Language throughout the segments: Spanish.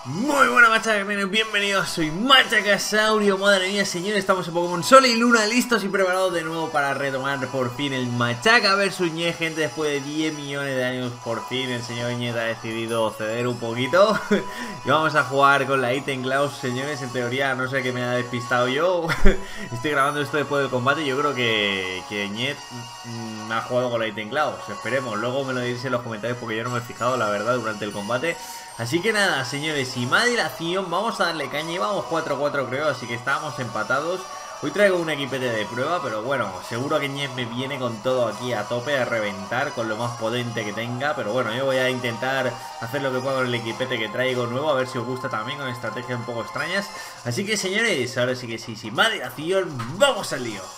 Muy buena Machaca, bienvenidos, soy Machacasaurio. Madre mía, señores, estamos en Pokémon Sol y Luna listos y preparados de nuevo para retomar por fin el Machaca vs Ñe, gente. Después de 10 millones de años, por fin el señor Ñe ha decidido ceder un poquito. Y vamos a jugar con la Item Claus, señores. En teoría, no sé qué me ha despistado yo. Estoy grabando esto después del combate. Yo creo que Ñe ha jugado con la Item Claus. Esperemos, luego me lo diréis en los comentarios porque yo no me he fijado, la verdad, durante el combate. Así que nada, señores, sin más dilación, vamos a darle caña. Íbamos 4-4 creo, así que estábamos empatados. Hoy traigo un equipete de prueba, pero bueno, seguro que Ñez me viene con todo aquí a tope, a reventar, con lo más potente que tenga. Pero bueno, yo voy a intentar hacer lo que pueda con el equipete que traigo nuevo, a ver si os gusta también, con estrategias un poco extrañas. Así que señores, ahora sí que sí, sin más dilación, ¡vamos al lío!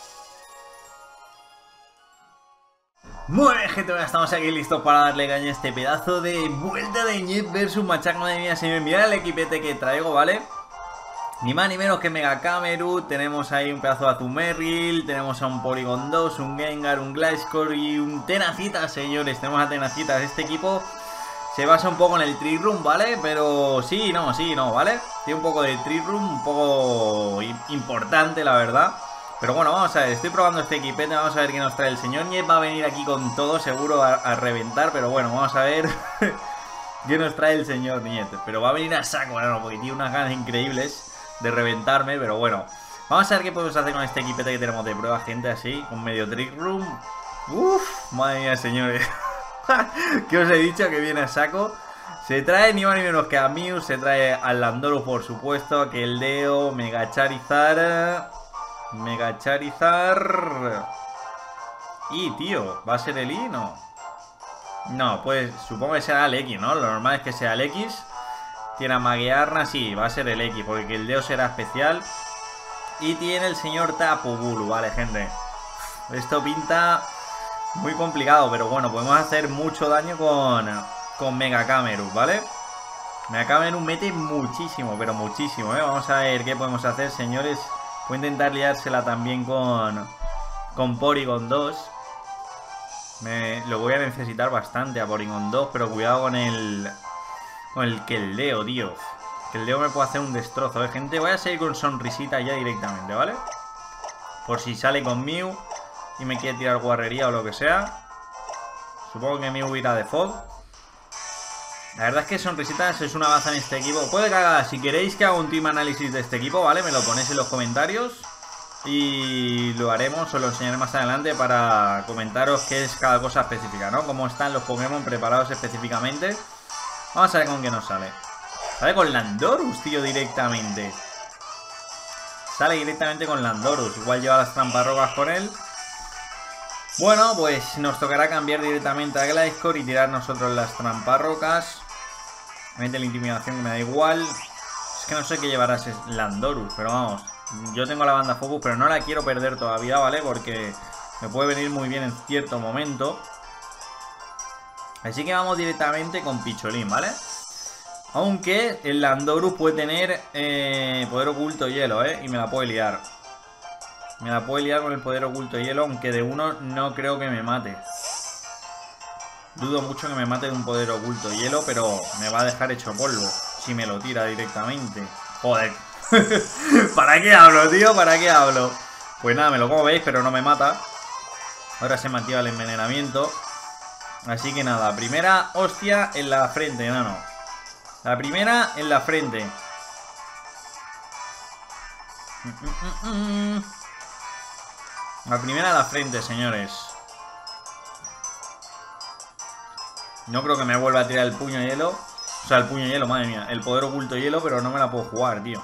Muy bien, gente, estamos aquí listos para darle caña a este pedazo de vuelta de Ñez versus Machaca. Madre mía, señor, mirad el equipete que traigo, ¿vale? Ni más ni menos que Mega Camerupt. Tenemos ahí un pedazo de Azumarill, tenemos a un Porygon 2, un Gengar, un Gliscor y un Tenacita, señores. Tenemos a Tenacita. Este equipo se basa un poco en el Trick Room, ¿vale? Pero sí, no, ¿vale? Tiene un poco de Trick Room, un poco importante, la verdad. Pero bueno, vamos a ver, estoy probando este equipete, vamos a ver qué nos trae el señor Ñez. Va a venir aquí con todo, seguro a reventar, pero bueno, vamos a ver qué nos trae el señor Ñez. Pero va a venir a saco, ¿no? Porque tiene unas ganas increíbles de reventarme, pero bueno. Vamos a ver qué podemos hacer con este equipete que tenemos de prueba, gente, así, con medio Trick Room. Uff, madre mía, señores. ¿Qué os he dicho? Que viene a saco. Se trae ni más ni menos que a Mew, se trae al Landorus, por supuesto, a Keldeo, Mega Charizard... Y, tío, ¿va a ser el I? No. No, pues supongo que será el X, ¿no? Lo normal es que sea el X. Tiene a Magearna, sí, va a ser el X, porque el Deo será especial. Y tiene el señor Tapu Bulu, vale, gente. Esto pinta muy complicado, pero bueno, podemos hacer mucho daño con Mega Camerupt, ¿vale? Mega Camerupt mete muchísimo, pero muchísimo, ¿eh? Vamos a ver qué podemos hacer, señores. Voy a intentar liársela también con Porygon 2. Lo voy a necesitar bastante a Porygon 2, pero cuidado con el Keldeo, tío. Keldeo me puede hacer un destrozo, ¿eh, gente? Voy a seguir con Sonrisita ya directamente, ¿vale? Por si sale con Mew y me quiere tirar guarrería o lo que sea. Supongo que Mew irá de Fog. La verdad es que Sonrisitas es una baza en este equipo. Puede que haga, si queréis que haga un team análisis de este equipo, ¿vale? Me lo ponéis en los comentarios y lo haremos, os lo enseñaré más adelante para comentaros qué es cada cosa específica, ¿no? Cómo están los Pokémon preparados específicamente. Vamos a ver con qué nos sale. Sale con Landorus, tío, directamente. Sale directamente con Landorus. Igual lleva las tramparrocas con él. Bueno, pues nos tocará cambiar directamente a Gliscor y tirar nosotros las tramparrocas. Mete la intimidación, que me da igual. Es que no sé qué llevará ese Landorus, pero vamos. Yo tengo la banda Focus, pero no la quiero perder todavía, ¿vale? Porque me puede venir muy bien en cierto momento. Así que vamos directamente con Picholín, ¿vale? Aunque el Landorus puede tener poder oculto hielo, ¿eh? Y me la puede liar. Me la puede liar con el poder oculto hielo, aunque de uno no creo que me mate. Dudo mucho que me mate de un poder oculto hielo, pero me va a dejar hecho polvo si me lo tira directamente. Joder. ¿Para qué hablo, tío? ¿Para qué hablo? Pues nada, me lo como veis, pero no me mata. Ahora se me activa el envenenamiento. Así que nada, primera hostia en la frente, no. La primera en la frente. La primera en la frente, señores. No creo que me vuelva a tirar el puño hielo. O sea, el puño hielo, madre mía. El poder oculto hielo, pero no me la puedo jugar, tío.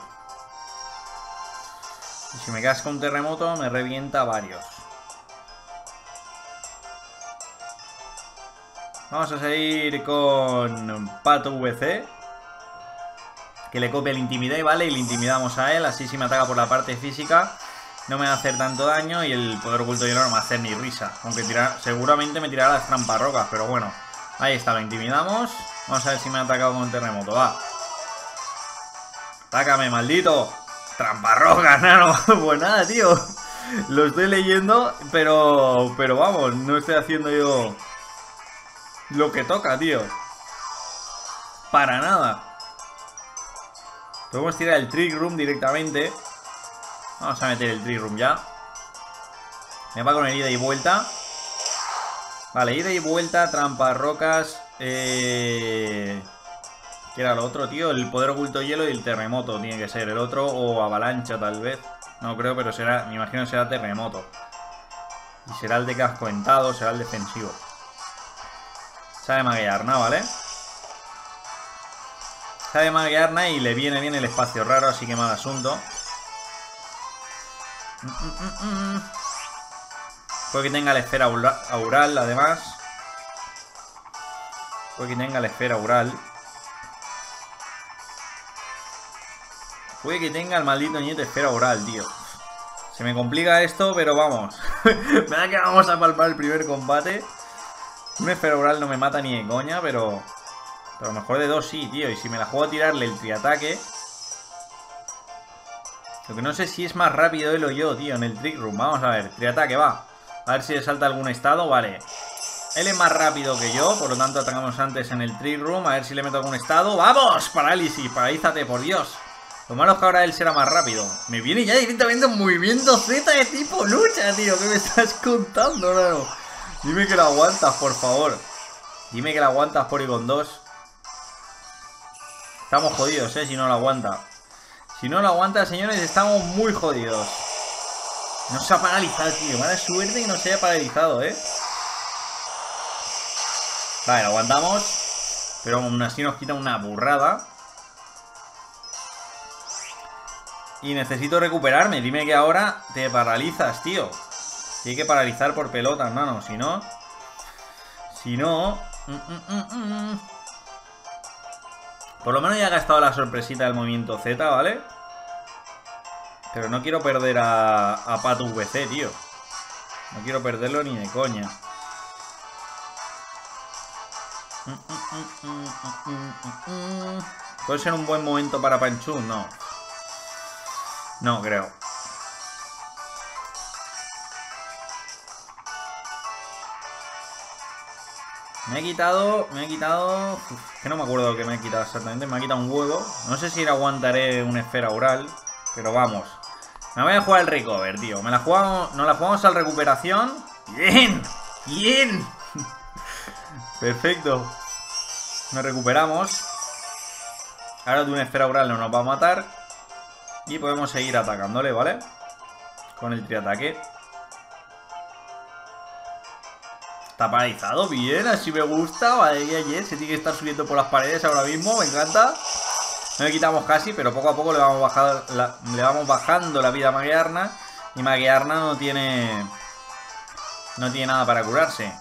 Y si me casca un terremoto, me revienta varios. Vamos a seguir con Pato VC. Que le copia el Intimidate, ¿vale? Y le intimidamos a él. Así si me ataca por la parte física no me va a hacer tanto daño. Y el poder oculto hielo no me va a hacer ni risa. Aunque seguramente me tirará las tramparrocas, pero bueno. Ahí está, lo intimidamos. Vamos a ver si me ha atacado con un terremoto, va. Atácame, maldito. Tramparrocas, nano. Pues nada, tío. Lo estoy leyendo, pero vamos, no estoy haciendo yo lo que toca, tío. Para nada. Podemos tirar el Trick Room directamente. Vamos a meter el Trick Room ya. Me va con el ida y vuelta. Vale, ida y vuelta, trampa, rocas. ¿Qué era lo otro, tío? El poder oculto hielo y el terremoto tiene que ser el otro. O avalancha, tal vez. No creo, pero será, me imagino que será terremoto. Y será el de casco ventado, será el defensivo. Sabe maguear, ¿no? ¿Vale? Sabe maguear y le viene bien el espacio raro, así que mal asunto. Puede que tenga la esfera aural, además. Puede que tenga la esfera aural. Puede que tenga el maldito nieto esfera aural, tío. Se me complica esto, pero vamos. Me da que vamos a palpar el primer combate. Una esfera aural no me mata ni de coña, pero a lo mejor de dos sí, tío. Y si me la juego a tirarle el triataque. Lo que no sé si es más rápido él o yo, tío, en el Trick Room. Vamos a ver, triataque, va. A ver si le salta algún estado, vale. Él es más rápido que yo, por lo tanto atacamos antes en el Trick Room. A ver si le meto algún estado. ¡Vamos! Parálisis, paralízate, por Dios. Lo malo es que ahora él será más rápido. Me viene ya directamente un movimiento Z de tipo lucha, tío. ¿Qué me estás contando, raro? Dime que lo aguantas, por favor. Dime que lo aguantas por y con 2. Estamos jodidos, si no lo aguanta. Si no lo aguanta, señores, estamos muy jodidos. No se ha paralizado, tío. Mala suerte que no se haya paralizado, Vale, lo aguantamos. Pero aún así nos quita una burrada. Y necesito recuperarme. Dime que ahora te paralizas, tío. Y hay que paralizar por pelotas, nano. Si no... Por lo menos ya he gastado la sorpresita del movimiento Z, ¿vale? Pero no quiero perder a Pato VC, tío. No quiero perderlo ni de coña. ¿Puede ser un buen momento para Panchun? No. No creo. Me he quitado... que no me acuerdo lo que me he quitado exactamente. Me ha quitado un huevo. No sé si aguantaré una esfera oral. Pero vamos. Me voy a jugar el recover, tío. Nos la jugamos al recuperación. ¡Bien! ¡Bien! Perfecto. Nos recuperamos. Ahora de una esfera oral no nos va a matar. Y podemos seguir atacándole, ¿vale? Con el triataque. Está paralizado, bien, así me gusta. Vale, se tiene que estar subiendo por las paredes ahora mismo, me encanta. No le quitamos casi, pero poco a poco le vamos bajando la vida a Magearna. Y Magearna no tiene nada para curarse.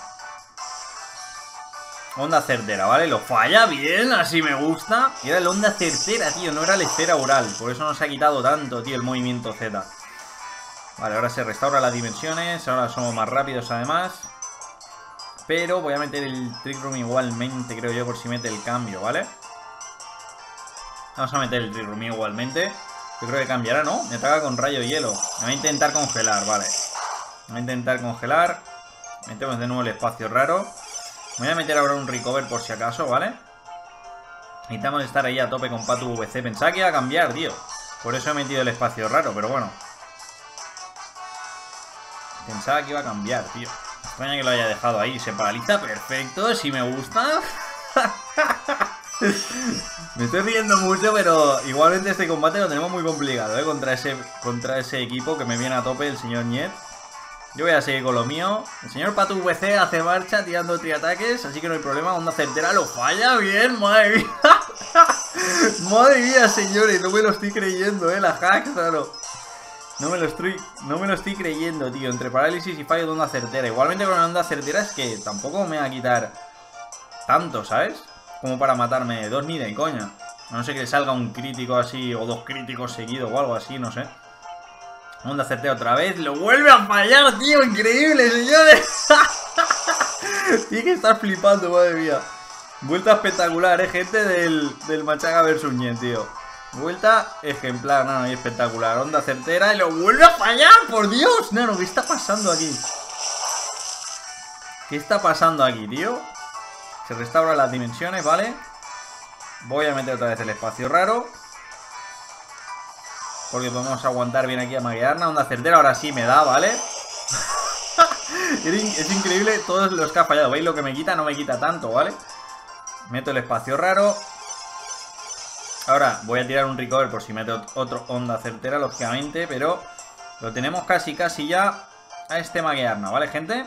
Onda certera, ¿vale? Lo falla, bien, así me gusta. Y era la onda certera, tío, no era la esfera oral. Por eso nos ha quitado tanto, tío, el movimiento Z. Vale, ahora se restaura las dimensiones. Ahora somos más rápidos, además. Pero voy a meter el Trick Room igualmente, creo yo, por si mete el cambio, ¿vale? Vamos a meter el Trick Room igualmente. Yo creo que cambiará, ¿no? Me ataca con rayo hielo. Me va a intentar congelar, vale. Me va a intentar congelar. Metemos de nuevo el espacio raro. Me voy a meter ahora un recover por si acaso, ¿vale? Necesitamos estar ahí a tope con Patu VC. Pensaba que iba a cambiar, tío. Por eso he metido el espacio raro, pero bueno. Pensaba que iba a cambiar, tío. Extraña que lo haya dejado ahí. Se paraliza, perfecto. Si me gusta. Me estoy riendo mucho, pero igualmente este combate lo tenemos muy complicado, contra ese equipo que me viene a tope el señor Niet. Yo voy a seguir con lo mío. El señor Patu VC hace marcha tirando triataques, así que no hay problema. Onda certera lo falla bien, madre mía. Madre mía, señores, no me lo estoy creyendo, la hack, claro. No me lo estoy creyendo, tío. Entre parálisis y fallo de onda certera. Igualmente con la onda certera es que tampoco me va a quitar tanto, ¿sabes? Como para matarme dos ni de coña. A no ser que le salga un crítico así, o dos críticos seguidos o algo así, no sé. Onda certera otra vez. Lo vuelve a fallar, tío. Increíble, señores. Tiene que estar flipando, madre mía. Vuelta espectacular, gente del Machaca vs Niet, tío. Vuelta ejemplar, nano, y espectacular. Onda certera y lo vuelve a fallar, por Dios. Nano, ¿qué está pasando aquí? ¿Qué está pasando aquí, tío? Se restauran las dimensiones, ¿vale? Voy a meter otra vez el espacio raro. porque podemos aguantar bien aquí a Magearna. Onda certera, ahora sí me da, ¿vale? Es increíble todos los que ha fallado. ¿Veis lo que me quita? No me quita tanto, ¿vale? Meto el espacio raro. Ahora voy a tirar un recover por si meto otro onda certera, lógicamente. Pero lo tenemos casi ya a este Magearna, ¿vale, gente?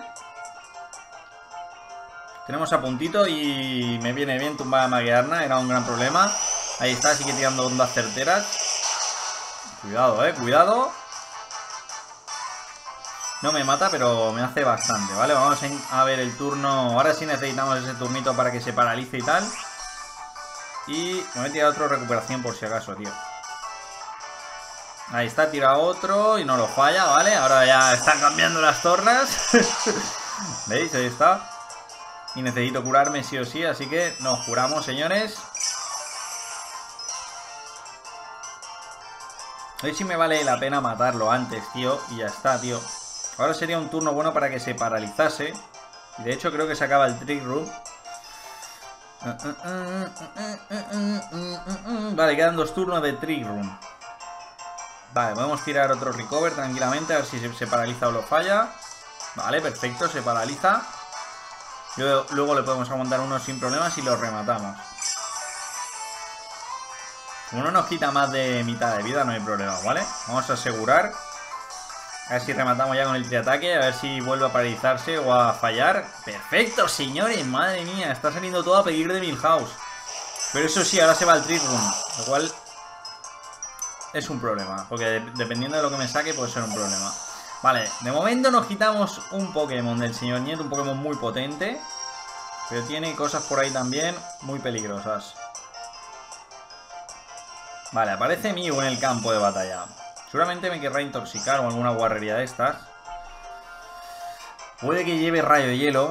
Tenemos a puntito y me viene bien tumbar a Magearna. Era un gran problema. Ahí está, sigue tirando ondas certeras. Cuidado, cuidado. No me mata, pero me hace bastante, ¿vale? Vamos a ver el turno. Ahora sí necesitamos ese turnito para que se paralice y tal. Y me voy a tirar otro recuperación por si acaso, tío. Ahí está, tira otro y no lo falla, ¿vale? Ahora ya están cambiando las tornas. ¿Veis? Ahí está. Y necesito curarme sí o sí, así que nos curamos, señores. A ver si me vale la pena matarlo antes, tío. Y ya está, tío. Ahora sería un turno bueno para que se paralizase. Y de hecho creo que se acaba el Trick Room. Vale, quedan 2 turnos de Trick Room. Vale, podemos tirar otro recover tranquilamente. A ver si se paraliza o lo falla. Vale, perfecto, se paraliza. Luego le podemos aguantar uno sin problemas y lo rematamos. Como no nos quita más de mitad de vida, no hay problema, ¿vale? Vamos a asegurar. A ver si rematamos ya con el triataque. A ver si vuelve a paralizarse o a fallar. ¡Perfecto, señores! ¡Madre mía! Está saliendo todo a pedir de Milhouse. Pero eso sí, ahora se va al Trick Room. Lo cual es un problema. Porque dependiendo de lo que me saque puede ser un problema. Vale, de momento nos quitamos un Pokémon del señor Nieto. Un Pokémon muy potente. Pero tiene cosas por ahí también muy peligrosas. Vale, aparece Mew en el campo de batalla. Seguramente me querrá intoxicar o alguna guarrería de estas. Puede que lleve rayo de hielo.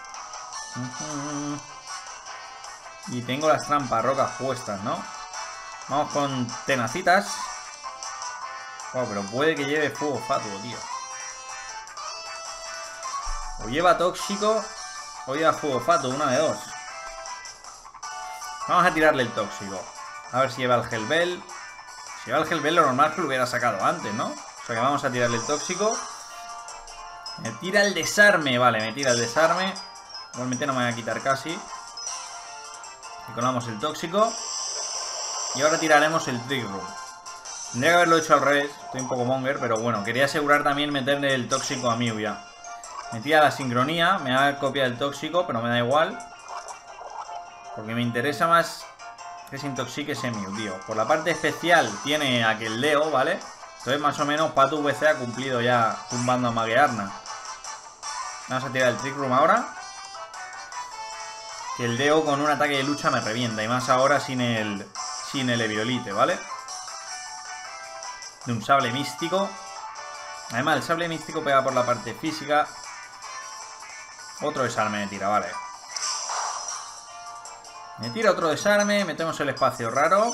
Y tengo las trampas rocas puestas, ¿no? Vamos con tenacitas. Oh, pero puede que lleve fuego fatuo, tío. O lleva tóxico o lleva fuego fatuo, una de dos. Vamos a tirarle el tóxico. A ver si lleva el Hellbell. Si lleva el Hellbell, lo normal es que lo hubiera sacado antes, ¿no? O sea que vamos a tirarle el tóxico. Me tira el desarme. Vale, me tira el desarme. Igualmente no me voy a quitar casi. Y colamos el tóxico. Y ahora tiraremos el Trick Room. Tendría que haberlo hecho al revés. Estoy un poco monger, pero bueno. Quería asegurar también meterle el tóxico a Mew ya. Me tira la sincronía. Me ha copiado el tóxico, pero me da igual. Porque me interesa más que se intoxique ese Mew, tío. Por la parte especial tiene aquel Leo, ¿vale? Entonces más o menos Patu VC ha cumplido ya tumbando a Magearna. Vamos a tirar el Trick Room ahora. Que el Leo con un ataque de lucha me revienta. Y más ahora sin el Eviolite, ¿vale? De un sable místico. Además el sable místico pega por la parte física. Otro desarme me tira, vale. Me tira otro desarme. Metemos el espacio raro.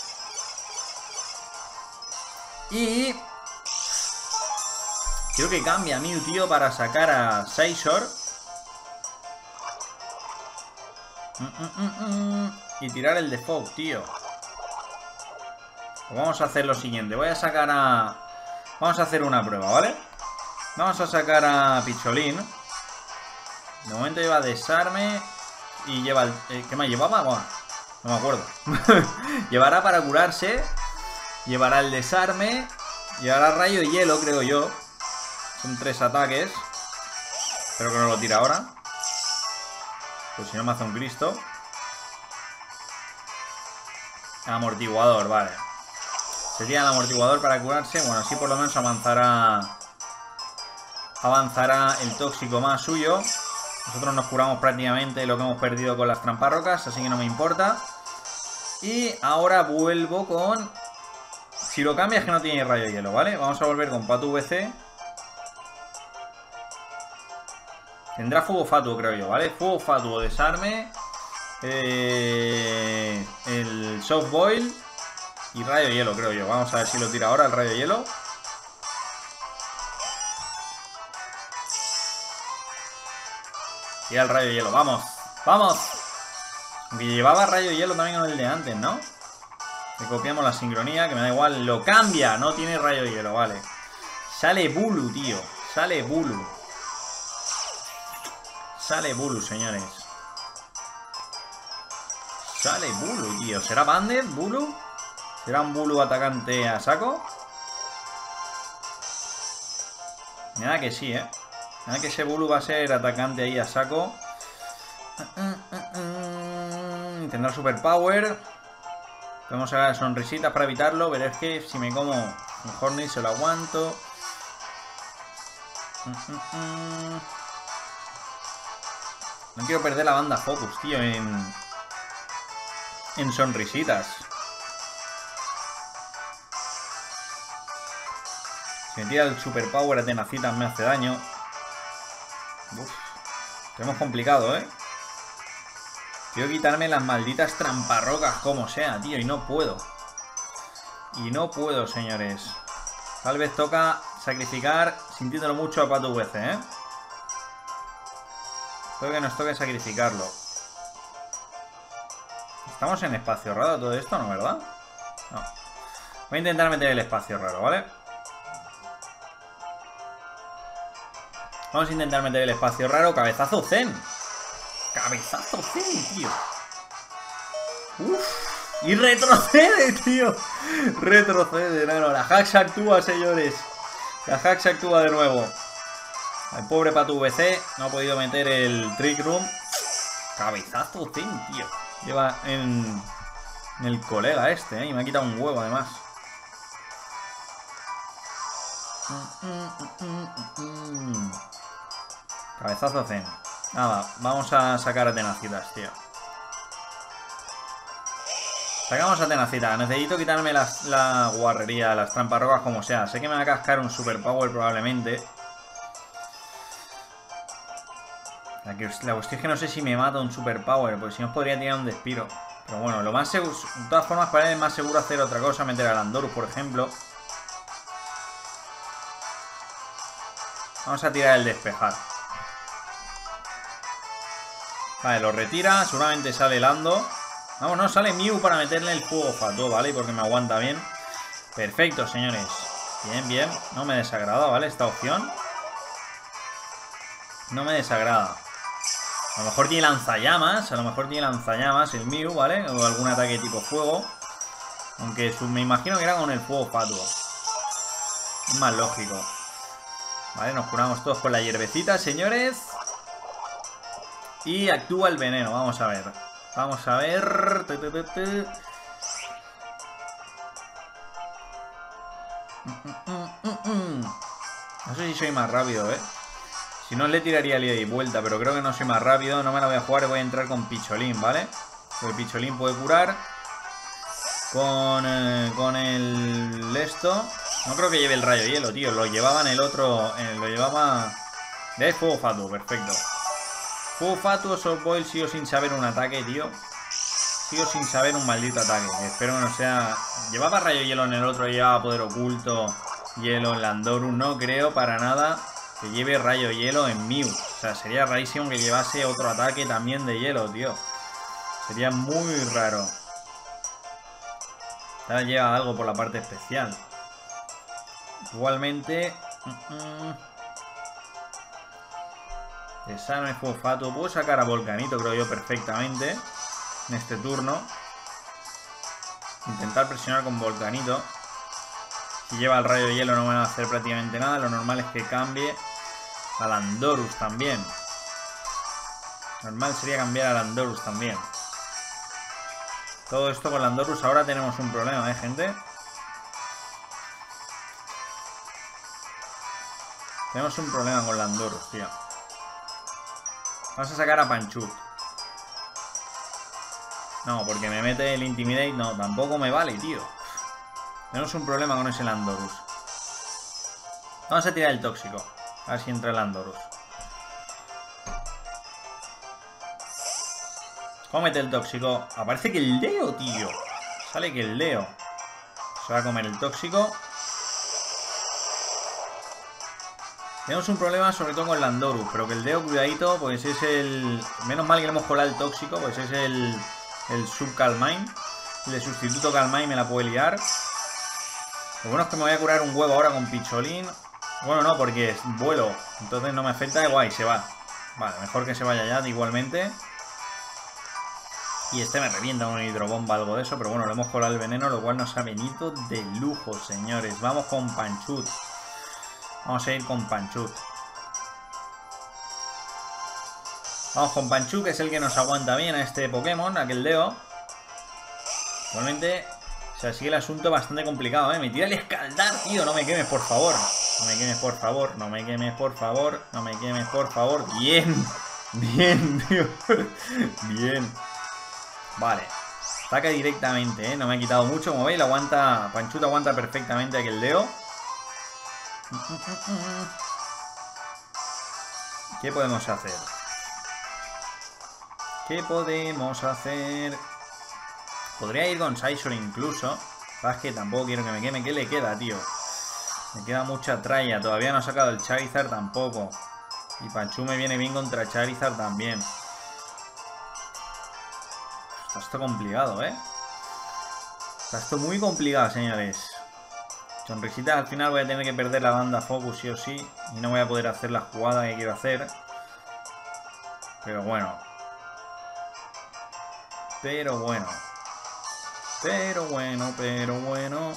Y creo que cambia Mew, tío, para sacar a Scizor. Y tirar el de Fog, tío. Pues vamos a hacer lo siguiente. Voy a sacar a... Vamos a hacer una prueba, ¿vale? Vamos a sacar a Picholín. De momento lleva desarme. Y lleva el... ¿Qué más llevaba? Bueno, no me acuerdo. Llevará para curarse. Llevará el desarme. Llevará rayo de hielo, creo yo. Son 3 ataques. Espero que no lo tire ahora. Pues si no me hace un Cristo. Amortiguador, vale. Sería el amortiguador para curarse. Bueno, así por lo menos avanzará el tóxico más suyo. Nosotros nos curamos prácticamente lo que hemos perdido con las tramparrocas, así que no me importa. Y ahora vuelvo con... Si lo cambias que no tiene rayo de hielo, ¿vale? Vamos a volver con Patu VC. Tendrá fuego fatuo, creo yo, ¿vale? Fuego fatuo, desarme. El soft boil. Y rayo de hielo, creo yo. Vamos a ver si lo tira ahora el rayo de hielo. Tira el rayo de hielo, vamos. ¡Vamos! Aunque llevaba rayo de hielo también con el de antes, ¿no? Le copiamos la sincronía, que me da igual. Lo cambia, no tiene rayo hielo, vale. Sale Bulu, tío. Sale Bulu. Sale Bulu, señores. Sale Bulu, tío. ¿Será Bandit, Bulu? ¿Será un Bulu atacante a saco? Me da que sí, Me da que ese Bulu va a ser atacante ahí a saco. Tendrá superpower. Podemos sacar sonrisitas para evitarlo. Pero es que si me como un Horny se lo aguanto. No quiero perder la banda Focus, tío, en sonrisitas. Si me tira el superpower a Tenacitas me hace daño. Uf, tenemos complicado, Quiero quitarme las malditas tramparrocas como sea, tío, y no puedo. Y no puedo, señores. Tal vez toca sacrificar, sintiéndolo mucho, a Pato VC, Creo que nos toque sacrificarlo. ¿Estamos en espacio raro todo esto, no, verdad? No. Voy a intentar meter el espacio raro, ¿vale? Vamos a intentar meter el espacio raro. Cabezazo Zen. Cabezazo Zen, tío. Uf. Y retrocede, tío. Retrocede, no. La Hax actúa, señores. La Hax actúa de nuevo. El pobre Patu VC no ha podido meter el Trick Room. Cabezazo Zen, tío. Lleva en el colega este, Y me ha quitado un huevo, además. Cabezazo Zen. Nada, vamos a sacar a Tenacitas, tío. Sacamos a Tenacitas. Necesito quitarme la guarrería, las tramparrocas como sea. Sé que me va a cascar un superpower probablemente. La cuestión es que no sé si me mata un superpower, porque si no podría tirar un despiro. Pero bueno, lo más seguro... De todas formas, para él es más seguro hacer otra cosa. Meter a Landorus, por ejemplo. Vamos a tirar el despejar. Vale, lo retira. Seguramente sale Lando. Vamos, no, sale Mew para meterle el fuego fato, ¿vale? Porque me aguanta bien. Perfecto, señores. Bien, bien. No me desagrada, ¿vale? Esta opción. No me desagrada. A lo mejor tiene lanzallamas. A lo mejor tiene lanzallamas el Mew, ¿vale? O algún ataque tipo fuego. Aunque me imagino que era con el fuego fatuo. Es más lógico. Vale, nos curamos todos con la hierbecita, señores. Y actúa el veneno, vamos a ver. Vamos a ver. No sé si soy más rápido, Si no, le tiraría el ida y vuelta, pero creo que no soy más rápido. No me la voy a jugar y voy a entrar con Picholín, ¿vale? Porque Picholín puede curar. Con el esto. No creo que lleve el rayo hielo, tío. Lo llevaba en el otro. Lo llevaba. De fuego fatuo, perfecto. Fuego fatuo, Soul Boil, sigo sin saber un ataque, tío. Sigo sin saber un maldito ataque. Espero que no sea. Llevaba rayo hielo en el otro, llevaba poder oculto. Hielo en Landorus. No creo para nada que lleve rayo hielo en Mew. O sea, sería rarísimo que llevase otro ataque también de hielo, tío. Sería muy raro. Ahora lleva algo por la parte especial. Igualmente. Desarme fuego fatuo. Puedo sacar a Volcanito, creo yo, perfectamente. En este turno. Intentar presionar con Volcanito. Si lleva el rayo de hielo no me va a hacer prácticamente nada. Lo normal es que cambie a Landorus también. Normal sería cambiar a Landorus también. Todo esto con Landorus. Ahora tenemos un problema, gente. Tenemos un problema con Landorus, tío. Vamos a sacar a Panchut. No, porque me mete el Intimidate. No, tampoco me vale, tío. Tenemos un problema con ese Landorus. Vamos a tirar el tóxico. A ver si entra el Landorus. ¿Cómo mete el tóxico? Aparece que el Leo, tío. Sale que el Leo se va a comer el tóxico. Tenemos un problema sobre todo con Landorus. Pero que el Leo, cuidadito, pues es el... Menos mal que le hemos colado el tóxico. Pues es el Subcalmine. de sustituto Calmai me la puede liar. Lo bueno es que me voy a curar un huevo ahora con Picholín. Bueno, no, porque es vuelo. Entonces no me afecta. Guay, se va. Vale, mejor que se vaya ya igualmente. Y este me revienta un hidrobomba, algo de eso. Pero bueno, le hemos colado el veneno, lo cual nos ha venido de lujo, señores. Vamos con Panchut. Vamos a ir con Panchut. Vamos con Panchut, que es el que nos aguanta bien a este Pokémon, aquel Deo. Igualmente, o sea, sigue el asunto bastante complicado, ¿eh? Me tira el escaldar, tío. No me quemes, por favor. No me quemes, por favor. No me quemes, por favor. No me quemes, por favor. Bien. Bien, tío. Bien. Vale. Ataca directamente, ¿eh? No me ha quitado mucho. Como veis, aguanta. Panchut aguanta perfectamente aquel Deo. ¿Qué podemos hacer? ¿Qué podemos hacer? Podría ir con Scizor incluso. Es que tampoco quiero que me queme. ¿Qué le queda, tío? Me queda mucha tralla. Todavía no ha sacado el Charizard tampoco. Y Panchut me viene bien contra Charizard también. Está esto complicado, ¿eh? Está esto muy complicado, señores. Sonrisitas, al final voy a tener que perder la banda Focus sí o sí. Y no voy a poder hacer la jugada que quiero hacer. Pero bueno. Pero bueno. Pero bueno, pero bueno.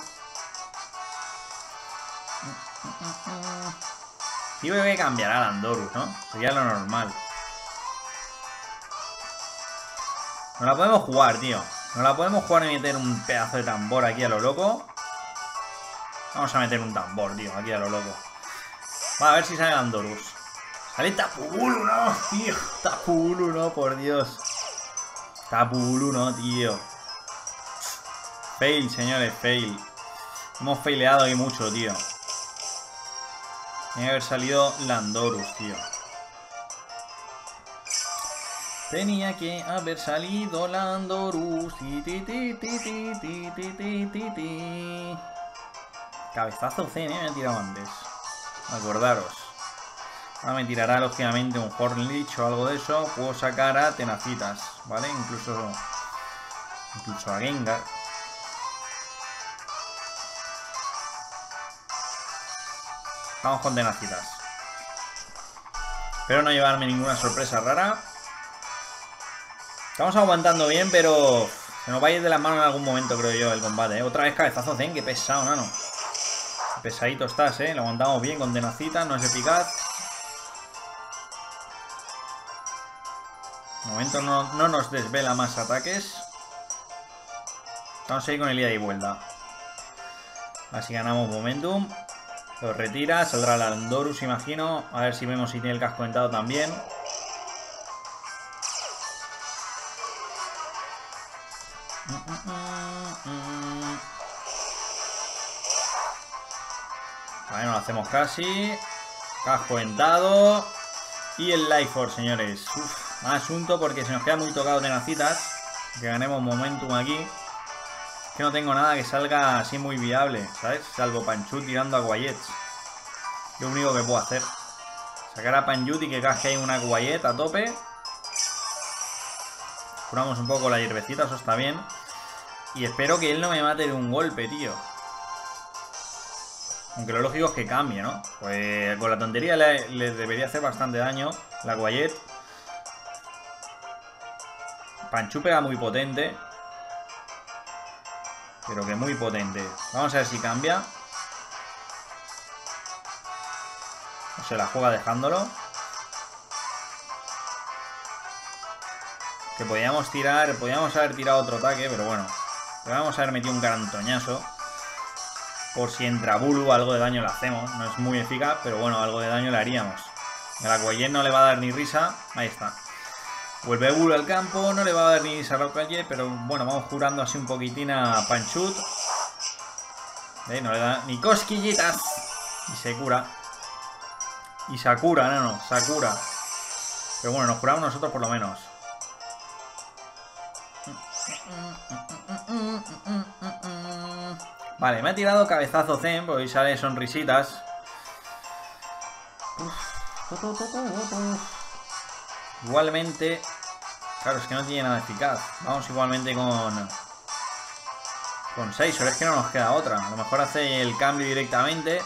Yo creo que cambiará a Landorus, ¿no? Sería lo normal. No la podemos jugar, tío. No la podemos jugar y meter un pedazo de tambor aquí a lo loco. Vamos a meter un tambor, tío, aquí a lo loco. Va a ver si sale Landorus. Sale Tapu Bulu, no, tío. Tapu Bulu, no, por Dios. Tapu Bulu, no, tío. Fail, señores, fail. Hemos faileado ahí mucho, tío. Tiene que haber salido Landorus, tío. Tenía que haber salido Landorus. Cabezazo C, me ha tirado antes. Acordaros. Ahora me tirará lógicamente un Hornlich o algo de eso. Puedo sacar a Tenacitas, ¿vale? Incluso a Gengar. Vamos con Tenacitas. Espero no llevarme ninguna sorpresa rara. Estamos aguantando bien, pero se nos va a ir de las manos en algún momento, creo yo, el combate, ¿eh? Otra vez cabezazo Zen, qué pesado, nano. Qué pesadito estás, ¿eh? Lo aguantamos bien con Tenacitas, no es eficaz. De momento no nos desvela más ataques. Vamos a ir con el ida y vuelta. Así ganamos momentum. Lo retira, saldrá Landorus, imagino. A ver si vemos si tiene el casco dentado también. Vale, no lo hacemos casi. Casco dentado. Y el Life Force, señores. Uf, más asunto porque se nos queda muy tocado Tenacitas. Que ganemos momentum aquí. Que no tengo nada que salga así muy viable, ¿sabes? Salvo Panchut tirando a Guayets. Lo único que puedo hacer. Sacar a Panchut y que casque ahí una Guayet a tope. Curamos un poco la hierbecita, eso está bien. Y espero que él no me mate de un golpe, tío. Aunque lo lógico es que cambie, ¿no? Pues con la tontería le debería hacer bastante daño la Guayet. Panchut pega muy potente. Pero que muy potente. Vamos a ver si cambia. O se la juega dejándolo. Que podíamos tirar. Podíamos haber tirado otro ataque, pero bueno. Podríamos haber metido un carantoñazo. Por si entra Bulu, algo de daño le hacemos. No es muy eficaz, pero bueno, algo de daño le haríamos. A la Guayet no le va a dar ni risa. Ahí está. Vuelve Bulu al campo, no le va a dar ni Sarraucalle, pero bueno, vamos curando así un poquitín a Panchut. No le da ni cosquillitas. Y se cura. Y Sakura, no, Sakura. Pero bueno, nos curamos nosotros por lo menos. Vale, me ha tirado cabezazo Zen, porque ahí sale sonrisitas. Igualmente, claro, es que no tiene nada eficaz. Vamos igualmente con Con 6, o es que no nos queda otra. A lo mejor hace el cambio directamente.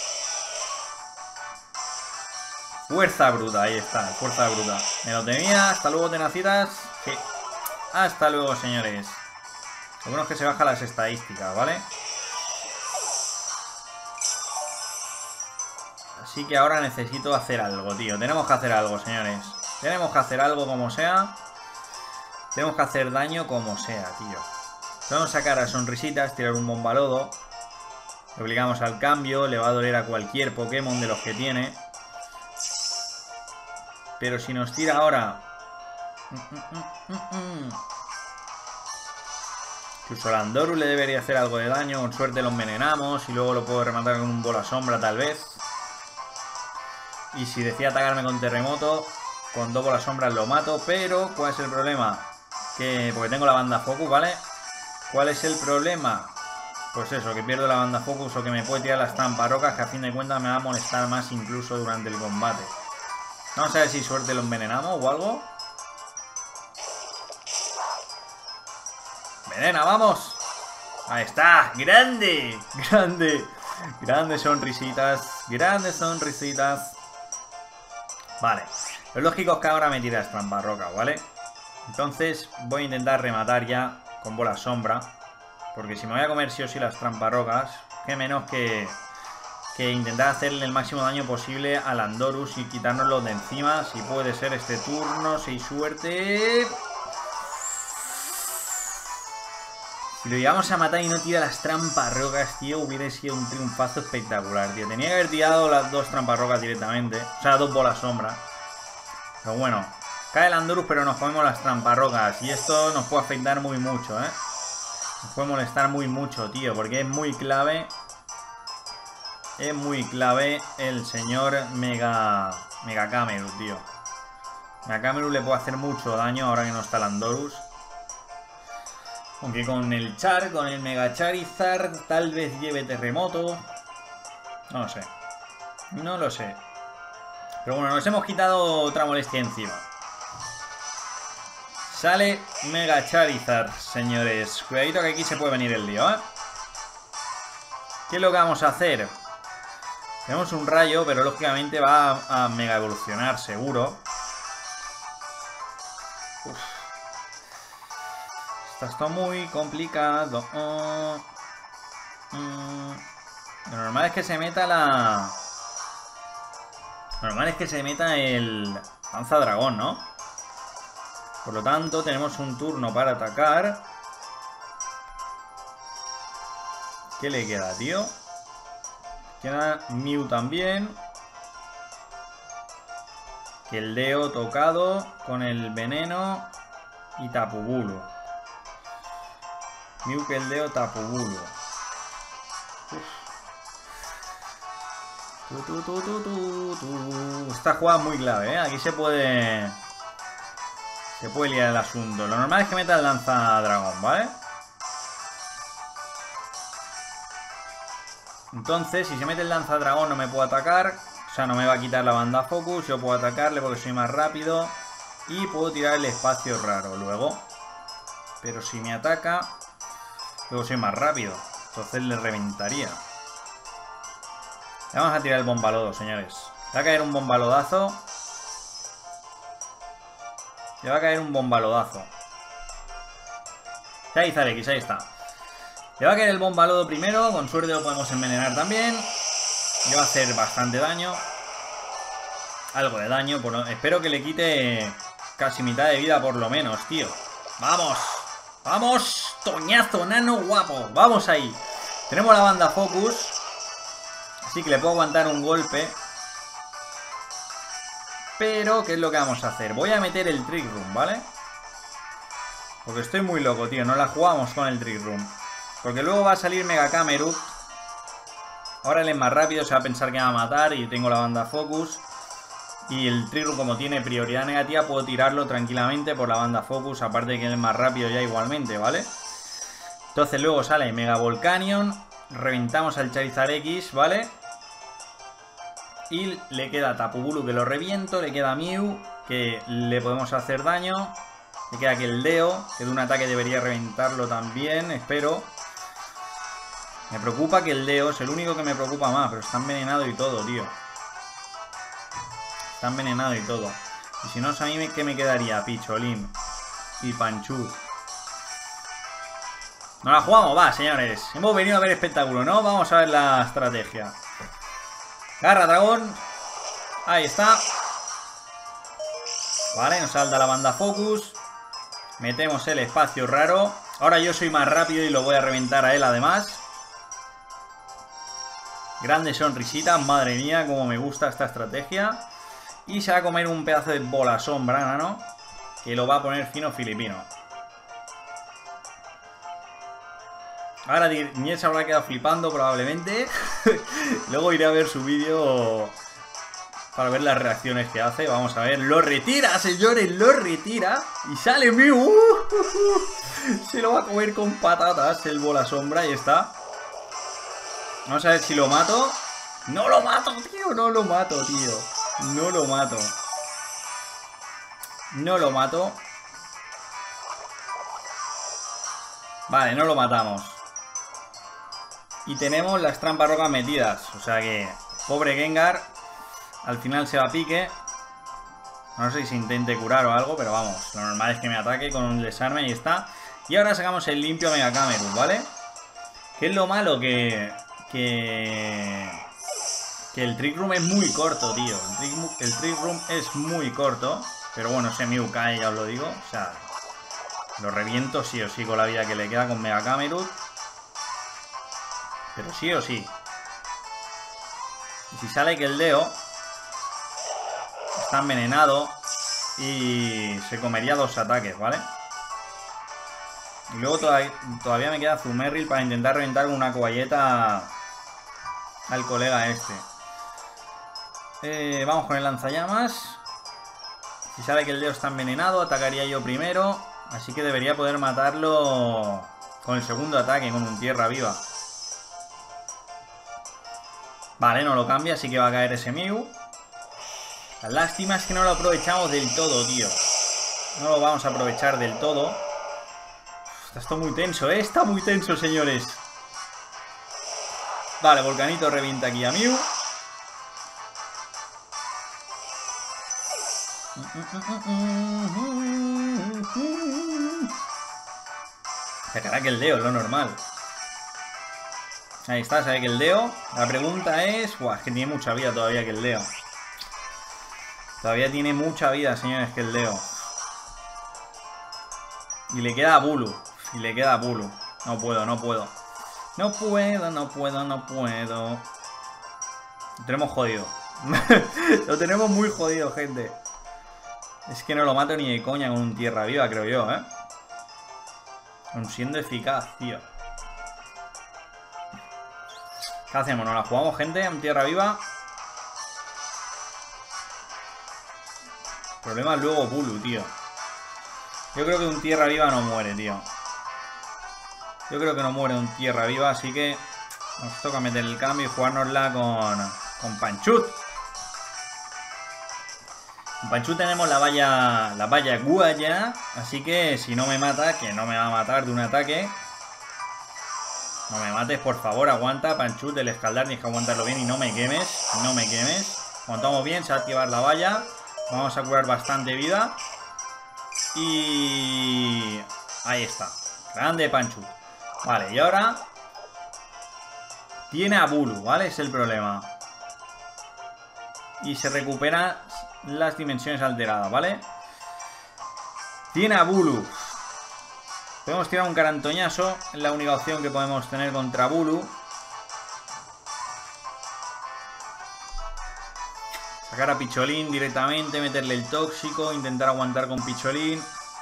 Fuerza bruta, ahí está, fuerza bruta. Me lo tenía, hasta luego tenacitas. Sí. Hasta luego, señores. Lo bueno es que se bajan las estadísticas, ¿vale? Así que ahora necesito hacer algo, tío. Tenemos que hacer algo, señores. Tenemos que hacer algo como sea. Tenemos que hacer daño como sea, tío. Vamos a sacar a sonrisitas, tirar un bombalodo. Le obligamos al cambio. Le va a doler a cualquier Pokémon de los que tiene. Pero si nos tira ahora... Incluso al Andorus le debería hacer algo de daño. Con suerte lo envenenamos. Y luego lo puedo rematar con un bola sombra tal vez. Y si decía atacarme con terremoto, con 2 bolas sombras lo mato. Pero, ¿cuál es el problema? Porque tengo la banda Focus, ¿vale? ¿Cuál es el problema? Pues eso, que pierdo la banda Focus o que me puede tirar las trampas rocas, que a fin de cuentas me va a molestar más incluso durante el combate. Vamos a ver si suerte lo envenenamos o algo. ¡Envenena, vamos! Ahí está, grande, grande. Grandes sonrisitas, grandes sonrisitas. Vale, lo lógico es que ahora me tiras trampas rocas, ¿vale? Entonces voy a intentar rematar ya con bola sombra. Porque si me voy a comer sí o sí las trampas rocas, qué menos que intentar hacerle el máximo daño posible al Andorus y quitárnoslo de encima. Si puede ser este turno, si hay suerte. Si lo llevamos a matar y no tira las trampas rocas, tío, hubiera sido un triunfazo espectacular, tío. Tenía que haber tirado las 2 trampas rocas directamente. O sea, 2 bolas sombra. Pero bueno, cae el Andorus, pero nos comemos las trampas rocas. Y esto nos puede afectar muy mucho, ¿eh? Nos puede molestar muy mucho, tío, porque es muy clave. Es muy clave el señor Mega Camerus, tío. Mega Camerus le puede hacer mucho daño ahora que no está el Andorus. Aunque con el Char, con el Mega Charizard, tal vez lleve terremoto. No lo sé. No lo sé. Pero bueno, nos hemos quitado otra molestia encima. Sale Mega Charizard, señores. Cuidadito que aquí se puede venir el lío, ¿eh? ¿Qué es lo que vamos a hacer? Tenemos un rayo, pero lógicamente va a mega evolucionar, seguro. Uf. Está muy complicado. Lo normal es que se meta la... Lo normal es que se meta el Lanza Dragón, ¿no? Por lo tanto, tenemos un turno para atacar. ¿Qué le queda, tío? Queda Mew también. Keldeo tocado con el veneno y Tapu Bulu. Mew, Keldeo, Tapu Bulu. Esta jugada es muy clave, ¿eh? Aquí se puede liar el asunto. Lo normal es que meta el Lanza Dragón, ¿vale? Entonces, si se mete el Lanza Dragón no me puede atacar. O sea, no me va a quitar la banda Focus. Yo puedo atacarle porque soy más rápido. Y puedo tirar el espacio raro luego. Pero si me ataca, luego soy más rápido. Entonces le reventaría. Le vamos a tirar el bombalodo, señores. Le va a caer un bombalodazo. Le va a caer un bombalodazo. Charizard X, ahí está. Le va a caer el bombalodo primero. Con suerte lo podemos envenenar también. Le va a hacer bastante daño. Algo de daño. Espero que le quite casi mitad de vida por lo menos, tío. ¡Vamos! ¡Vamos! ¡Toñazo, nano guapo! ¡Vamos ahí! Tenemos la banda Focus. Así que le puedo aguantar un golpe. Pero, ¿qué es lo que vamos a hacer? Voy a meter el Trick Room, ¿vale? Porque estoy muy loco, tío. No la jugamos con el Trick Room. Porque luego va a salir Mega Camerus. Ahora él es más rápido, se va a pensar que va a matar. Y tengo la banda Focus. Y el Trick Room, como tiene prioridad negativa, puedo tirarlo tranquilamente por la banda Focus. Aparte de que él es más rápido ya igualmente, ¿vale? Entonces luego sale Mega Volcanion. Reventamos al Charizard X, ¿vale? Y le queda Tapu Bulu, que lo reviento. Le queda Mew, que le podemos hacer daño. Le queda Keldeo, que de un ataque debería reventarlo también, espero. Me preocupa que el Deo es el único que me preocupa más, pero está envenenado y todo, tío. Está envenenado y todo. Y si no, a mí ¿qué me quedaría? Picholín y Panchut. Nos la jugamos, va, señores. Hemos venido a ver espectáculo, ¿no? Vamos a ver la estrategia. Garra dragón. Ahí está. Vale, nos salta la banda Focus. Metemos el espacio raro. Ahora yo soy más rápido y lo voy a reventar a él además. Grande sonrisita. Madre mía, como me gusta esta estrategia. Y se va a comer un pedazo de bola sombra, ¿no? Que lo va a poner fino filipino. Ahora Niel se habrá quedado flipando probablemente. Luego iré a ver su vídeo para ver las reacciones que hace. Vamos a ver. Lo retira, señores. Lo retira. Y sale Mew. Se lo va a comer con patatas el bola sombra. Ahí está. Vamos a ver si lo mato. No lo mato, tío. No lo mato, tío. No lo mato. No lo mato. Vale, no lo matamos. Y tenemos las trampas rocas metidas. O sea que, pobre Gengar, al final se va a pique. No sé si se intente curar o algo, pero vamos, lo normal es que me ataque con un desarme y está. Y ahora sacamos el limpio Mega Camerún, ¿vale? Que es lo malo que el Trick Room es muy corto, tío. El Trick Room es muy corto. Pero bueno, ese Mew cae, ya os lo digo. O sea, lo reviento sí o sí con la vida que le queda con Mega Camerún. Pero sí o sí. Y si sale que el Deo está envenenado y se comería 2 ataques, ¿vale? Y luego todavía me queda Zumerril para intentar reventar con una cobayeta al colega este. Vamos con el lanzallamas. Si sale que el Deo está envenenado, atacaría yo primero. Así que debería poder matarlo con el segundo ataque, con un tierra viva. Vale, no lo cambia, así que va a caer ese Mew. La lástima es que no lo aprovechamos del todo, tío. No lo vamos a aprovechar del todo. Está esto muy tenso, ¿eh? Está muy tenso, señores. Vale, Volcanito revienta aquí a Mew. Sacará que el Deo, lo normal. Ahí está, sabe que el Deo. La pregunta es... Buah, es que tiene mucha vida todavía que el Deo. Todavía tiene mucha vida, señores, que el Deo. Y le queda a Bulu. Y le queda a Bulu. No puedo, no puedo. No puedo, no puedo, no puedo. Lo tenemos jodido. Lo tenemos muy jodido, gente. Es que no lo mato ni de coña con un tierra viva, creo yo, ¿eh? Aun siendo eficaz, tío. ¿Qué hacemos? ¿Nos la jugamos, gente? En tierra viva. El problema es luego Bulu, tío. Yo creo que un tierra viva no muere, tío. Yo creo que no muere un tierra viva, así que nos toca meter el cambio y jugárnosla con Panchut. Con Panchut tenemos la valla guaya, así que si no me mata, que no me va a matar de un ataque. No me mates, por favor, aguanta, Panchut, el escaldar, tienes que aguantarlo bien y no me quemes, no me quemes. Aguantamos bien, se va a activar la valla. Vamos a curar bastante vida. Y... ahí está, grande Panchut. Vale, y ahora tiene a Bulu, ¿vale? Es el problema. Y se recupera las dimensiones alteradas, ¿vale? Tiene a Bulu. Podemos tirar un carantoñazo. Es la única opción que podemos tener contra Bulu. Sacar a Picholín directamente, meterle el tóxico, intentar aguantar con Picholín.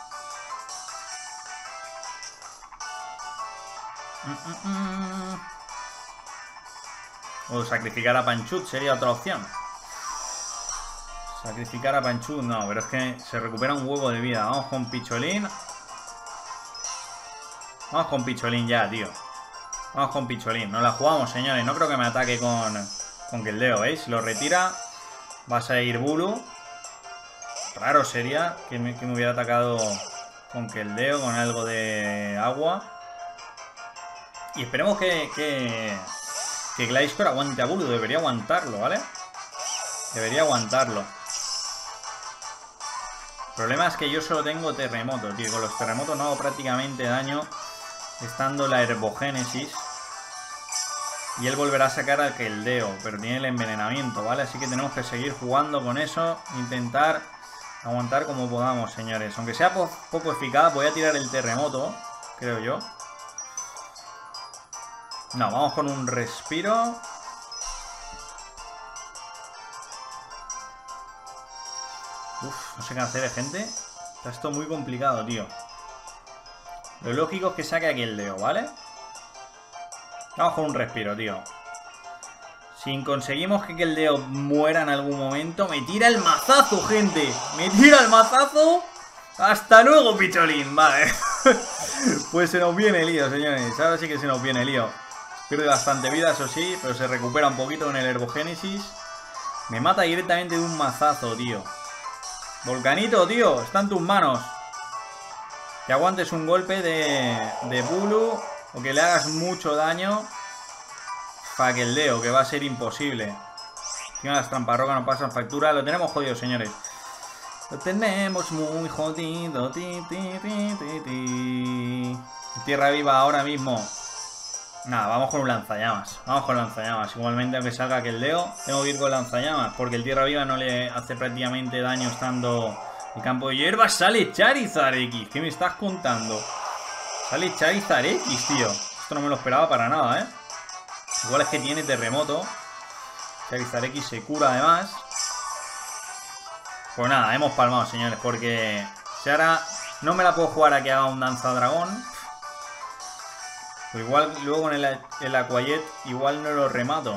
O sacrificar a Panchut sería otra opción. Sacrificar a Panchut, no, pero es que se recupera un huevo de vida. Vamos con Picholín. Vamos con Picholín ya, tío. Vamos con Picholín. Nos la jugamos, señores. No creo que me ataque con Keldeo, ¿veis? Lo retira. Va a salir Bulu. Raro sería que me hubiera atacado con Keldeo, con algo de agua. Y esperemos que Gliscor aguante a Bulu. Debería aguantarlo, ¿vale? Debería aguantarlo. El problema es que yo solo tengo terremoto, tío. Con los terremotos no hago prácticamente daño, estando la herbogénesis. Y él volverá a sacar al Keldeo, pero tiene el envenenamiento, ¿vale? Así que tenemos que seguir jugando con eso. Intentar aguantar como podamos, señores. Aunque sea poco eficaz, voy a tirar el terremoto, creo yo. No, vamos con un respiro. Uf, no sé qué hacer, gente. Está esto muy complicado, tío. Lo lógico es que saque aquí el Keldeo, ¿vale? Vamos con un respiro, tío. Si conseguimos que Keldeo muera en algún momento, me tira el mazazo, gente. Me tira el mazazo. Hasta luego, picholín. Vale. Pues se nos viene el lío, señores. Ahora sí que se nos viene el lío. Pierde bastante vida, eso sí, pero se recupera un poquito con el herbogénesis. Me mata directamente de un mazazo, tío. Volcanito, tío, está en tus manos. Que aguantes un golpe de Bulu o que le hagas mucho daño para Keldeo, que va a ser imposible. Encima las tramparrocas no pasan factura. Lo tenemos jodido, señores. Lo tenemos muy jodido. Tierra viva ahora mismo. Nada, vamos con un lanzallamas. Vamos con lanzallamas. Igualmente, aunque salga Keldeo, tengo que ir con lanzallamas, porque el tierra viva no le hace prácticamente daño estando el campo de hierba. Sale Charizard X. ¿Qué me estás contando? Sale Charizard X, tío. Esto no me lo esperaba para nada, ¿eh? Igual es que tiene terremoto. Charizard X se cura además. Pues nada, hemos palmado, señores, porque si ahora no me la puedo jugar a que haga un danza dragón. O igual luego en el Aquajet igual no lo remato.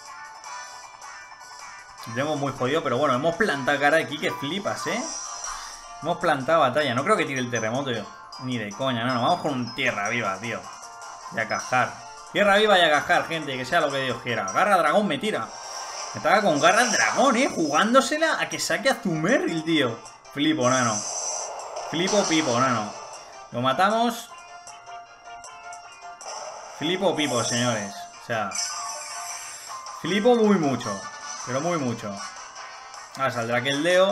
Tenemos muy jodido, pero bueno, hemos plantado cara aquí que flipas, ¿eh? Hemos plantado batalla. No creo que tire el terremoto yo. Ni de coña, no. Vamos con un tierra viva, tío. Y a cajar. Tierra viva y a cajar, gente. Que sea lo que Dios quiera. Garra dragón me tira. Me ataca con garra dragón, jugándosela a que saque a Zumeril, tío. Flipo, nano. Flipo, pipo, nano. Lo matamos. Flipo pipo, señores. O sea, flipo muy mucho. Pero muy mucho. Ahora saldrá Keldeo.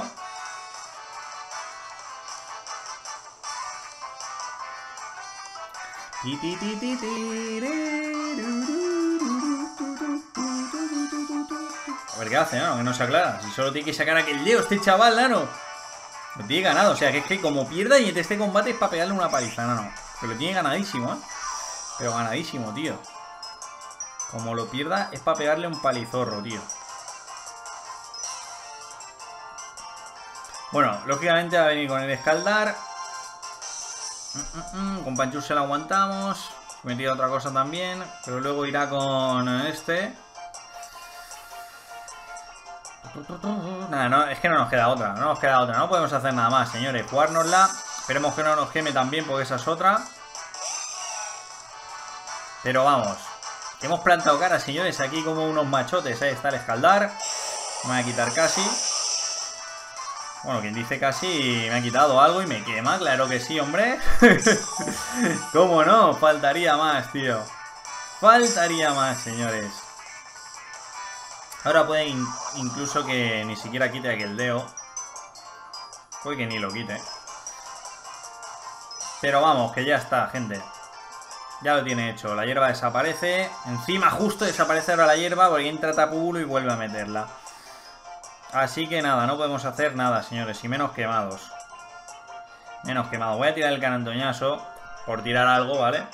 A ver qué hace, ¿no? Que no se aclara. Si solo tiene que sacar a Keldeo este chaval, nano. Lo tiene ganado. O sea, que es que como pierda y este combate es para pegarle una paliza, nano. Que lo tiene ganadísimo, ¿eh? Pero ganadísimo, tío. Como lo pierda, es para pegarle un palizorro, tío. Bueno, lógicamente va a venir con el escaldar. Con Panchur se la aguantamos. Me tira otra cosa también. Pero luego irá con este. Nada, no, es que no nos queda otra. No nos queda otra. No podemos hacer nada más, señores. Jugárnosla. Esperemos que no nos queme también, porque esa es otra. Pero vamos, que hemos plantado cara, señores, aquí como unos machotes. Ahí está el escaldar. Me voy a quitar casi. Bueno, quien dice casi me ha quitado algo y me quema. Claro que sí, hombre. ¿Cómo no? Faltaría más, tío. Faltaría más, señores. Ahora puede incluso que ni siquiera quite a Keldeo. Puede que ni lo quite. Pero vamos, que ya está, gente. Ya lo tiene hecho. La hierba desaparece. Encima justo desaparece ahora la hierba porque entra Tapu Bulu y vuelve a meterla. Así que nada, no podemos hacer nada, señores. Y menos quemados. Menos quemados. Voy a tirar el canantoñazo por tirar algo, ¿vale?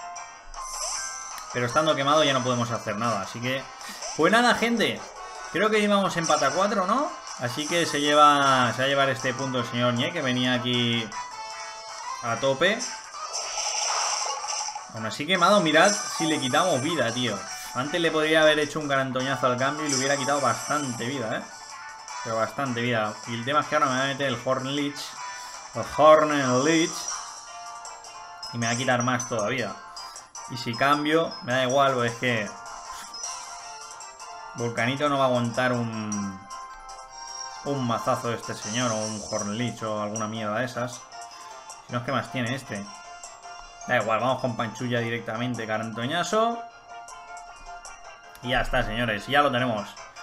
Pero estando quemado ya no podemos hacer nada. Así que... Pues nada, gente. Creo que íbamos empate a 4, ¿no? Así que se va a llevar este punto el señor Nie, que venía aquí a tope. Aún así quemado, mirad si le quitamos vida, tío. Antes le podría haber hecho un canantoñazo al cambio y le hubiera quitado bastante vida, ¿eh? Pero bastante vida. Y el tema es que ahora me va a meter el Horn Leech. El Horn Leech. Y me va a quitar más todavía. Y si cambio, me da igual, pues es que... Volcanito no va a aguantar un mazazo de este señor. O un Horn Leech o alguna mierda de esas. Si no, es que más tiene este. Da igual, vamos con Panchulla directamente, Carantoñazo. Y ya está, señores, ya lo tenemos.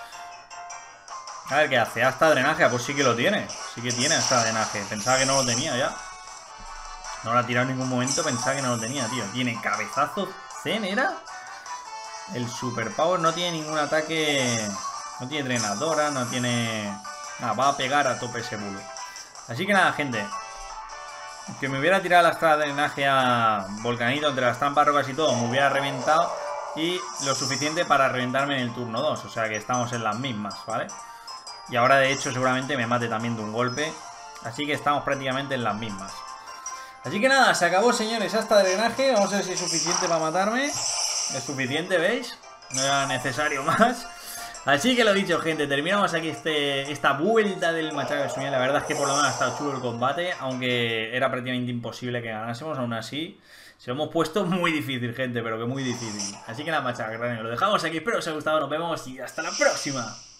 A ver qué hace, hasta drenaje, pues sí que lo tiene. Sí que tiene hasta drenaje, pensaba que no lo tenía ya. No lo ha tirado en ningún momento, pensaba que no lo tenía, tío. Tiene cabezazo Zen, ¿era? El Super Power no tiene ningún ataque. No tiene drenadora, no tiene... Nada, va a pegar a tope ese bulo. Así que nada, gente. Que me hubiera tirado la espada de drenaje a Volcanito entre las trampas, rocas y todo, me hubiera reventado. Y lo suficiente para reventarme en el turno 2. O sea que estamos en las mismas, ¿vale? Y ahora de hecho seguramente me mate también de un golpe. Así que estamos prácticamente en las mismas. Así que nada, se acabó, señores, hasta drenaje. Vamos a ver si es suficiente para matarme. Es suficiente, ¿veis? No era necesario más. Así que lo dicho, gente, terminamos aquí esta vuelta del Machaca de Suñé. La verdad es que por lo menos ha estado chulo el combate, aunque era prácticamente imposible que ganásemos. Aún así, se lo hemos puesto muy difícil, gente, pero que muy difícil. Así que nada, Machaca, lo dejamos aquí. Espero que os haya gustado, nos vemos y hasta la próxima.